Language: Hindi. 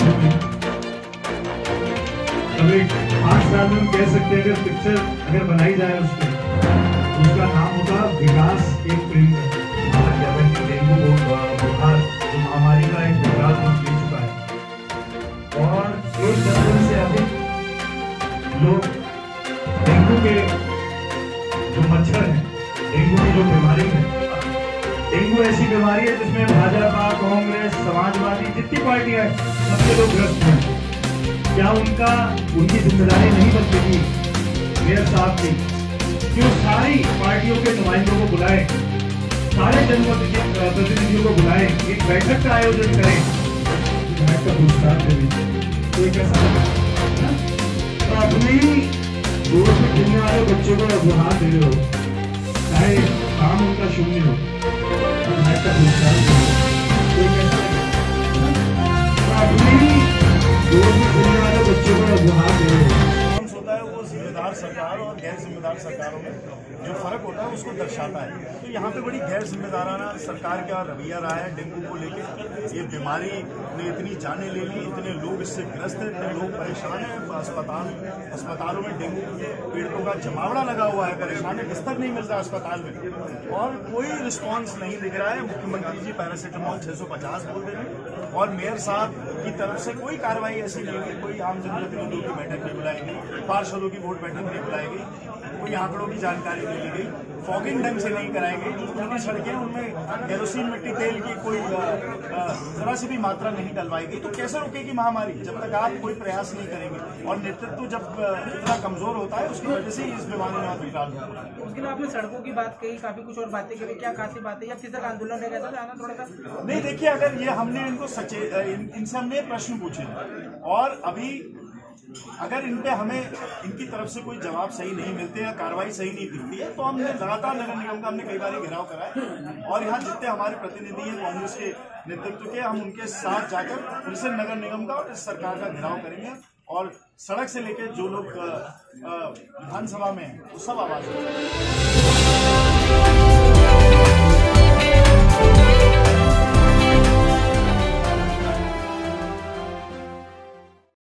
अभी 5 साल में हम कह सकते हैं अगर पिक्चर अगर बनाई जाए उस पर उसका नाम होगा विकास एक प्रेम का। डेंगू बुखार जो महामारी का एक विकास रूप ले चुका है और 1 दर्जन से अधिक लोग डेंगू के जो मच्छर है, डेंगू की जो बीमारी है, डेंगू ऐसी बीमारी है जिसमें भाजपा, कांग्रेस, समाजवादी जितनी पार्टियां हैं सबसे लोग ग्रस्त हैं। क्या उनकी जिम्मेदारी नहीं बनती थी मेयर साहब की कि वो सारी पार्टियों के नुमाइंदों को बुलाएं, सारे जनप्रतिनिधियों को बुलाएं, एक बैठक का आयोजन करें, बैठक का पुरस्कार दें। तो एक ऐसा तो अपने ही रोड में खेलने वाले बच्चों को उपहार दे रहे हो, चाहे काम उनका शून्य हो, तो बैठक का पुरस्कार दें। तो एक ऐसा अपने ही रोड में खेलने वाले बच्चों को उपहार दे रहे हो। होता है वो जिम्मेदार सरकार और गैर जिम्मेदार सरकारों में जो फर्क होता है उसको दर्शाता है। तो यहाँ पे बड़ी गैर जिम्मेदाराना सरकार का रवैया रहा है डेंगू को लेकर। ये बीमारी ने इतनी जानें ले ली, इतने लोग इससे ग्रस्त हैं, इतने लोग परेशान हैं। अस्पतालों में डेंगू के पीड़ितों का जमावड़ा लगा हुआ है, परेशान है, बिस्तर नहीं मिलता अस्पताल में और कोई रिस्पॉन्स नहीं दिख रहा है। मुख्यमंत्री जी पैरासीटामोल 650 बोल रहे हैं और मेयर साहब की तरफ से कोई कार्रवाई ऐसी नहीं हुई। कोई आम जनप्रतिनिधियों की बैठक नहीं बुलाई गई, पार्षदों की वोट बैठक नहीं बुलाई गई, कोई आंकड़ों की जानकारी नहीं ली गई, फॉगिंग ढंग से नहीं कराई गई। जो पूरी सड़कें उनमें केरोसिन मिट्टी तेल की कोई जरा सी भी मात्रा नहीं डलवाई गई। तो कैसे रोकेगी महामारी जब तक आप कोई प्रयास नहीं करेंगे? और नेतृत्व जब इतना कमजोर होता है उसकी वजह से इस बीमारी में विकराल होता है। उसके लिए आपने सड़कों की बात कही, काफी कुछ और बातें करी, क्या खासी बातें या किसी आंदोलन है कैसा जाना थोड़ा सा? नहीं देखिए, अगर ये हमने इनको इनसे हमने प्रश्न पूछे और अभी अगर इन पे हमें इनकी तरफ से कोई जवाब सही नहीं मिलते या कार्रवाई सही नहीं दिखती है तो हमने लगातार नगर निगम का हमने कई बार घेराव करा है और यहाँ जितने हमारे प्रतिनिधि हैं कांग्रेस के नेतृत्व के, हम उनके साथ जाकर फिर से नगर निगम का और इस सरकार का घेराव करेंगे और सड़क से लेकर जो लोग विधानसभा में हैं वो सब आवाज